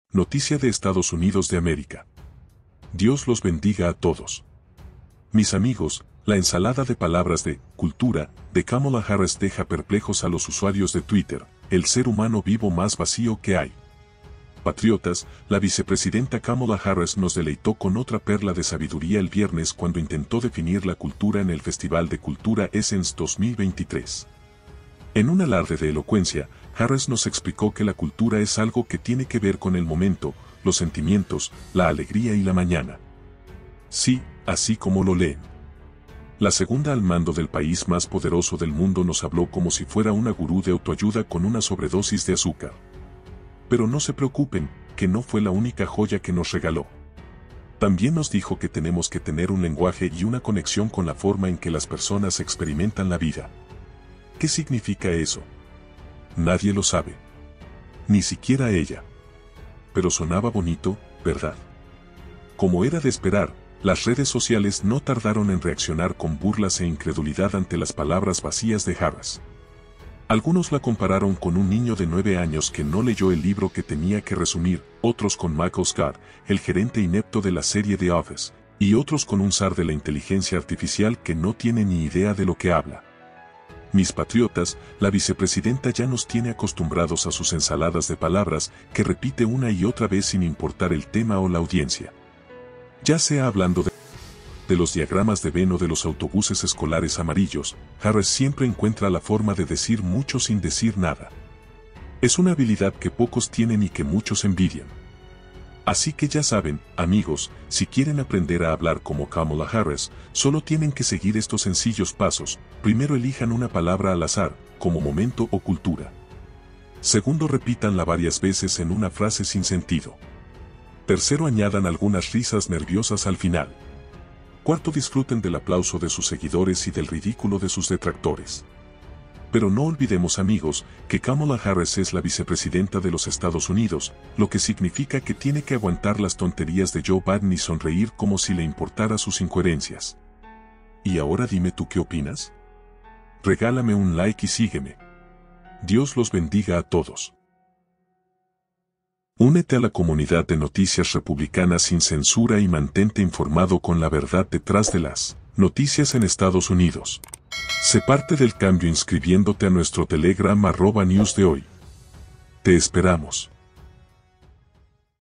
Noticia de Estados Unidos de América. Dios los bendiga a todos. Mis amigos, la ensalada de palabras de cultura de Kamala Harris deja perplejos a los usuarios de Twitter, el ser humano vivo más vacío que hay. Patriotas, la vicepresidenta Kamala Harris nos deleitó con otra perla de sabiduría el viernes cuando intentó definir la cultura en el Festival de Cultura Essence 2023. En un alarde de elocuencia, Harris nos explicó que la cultura es algo que tiene que ver con el momento, los sentimientos, la alegría y la mañana. Sí, así como lo leen. La segunda al mando del país más poderoso del mundo nos habló como si fuera una gurú de autoayuda con una sobredosis de azúcar. Pero no se preocupen, que no fue la única joya que nos regaló. También nos dijo que tenemos que tener un lenguaje y una conexión con la forma en que las personas experimentan la vida. ¿Qué significa eso? Nadie lo sabe. Ni siquiera ella. Pero sonaba bonito, ¿verdad? Como era de esperar, las redes sociales no tardaron en reaccionar con burlas e incredulidad ante las palabras vacías de Harris. Algunos la compararon con un niño de 9 años que no leyó el libro que tenía que resumir, otros con Michael Scott, el gerente inepto de la serie The Office, y otros con un zar de la inteligencia artificial que no tiene ni idea de lo que habla. Mis patriotas, la vicepresidenta ya nos tiene acostumbrados a sus ensaladas de palabras que repite una y otra vez sin importar el tema o la audiencia. Ya sea hablando de los diagramas de Venn o de los autobuses escolares amarillos, Harris siempre encuentra la forma de decir mucho sin decir nada. Es una habilidad que pocos tienen y que muchos envidian. Así que ya saben, amigos, si quieren aprender a hablar como Kamala Harris, solo tienen que seguir estos sencillos pasos. Primero elijan una palabra al azar, como momento o cultura. Segundo, repítanla varias veces en una frase sin sentido. Tercero, añadan algunas risas nerviosas al final. Cuarto, disfruten del aplauso de sus seguidores y del ridículo de sus detractores. Pero no olvidemos, amigos, que Kamala Harris es la vicepresidenta de los Estados Unidos, lo que significa que tiene que aguantar las tonterías de Joe Biden y sonreír como si le importara sus incoherencias. Y ahora dime tú qué opinas. Regálame un like y sígueme. Dios los bendiga a todos. Únete a la comunidad de Noticias Republicanas sin censura y mantente informado con la verdad detrás de las noticias en Estados Unidos. Sé parte del cambio inscribiéndote a nuestro Telegram @News de hoy. Te esperamos.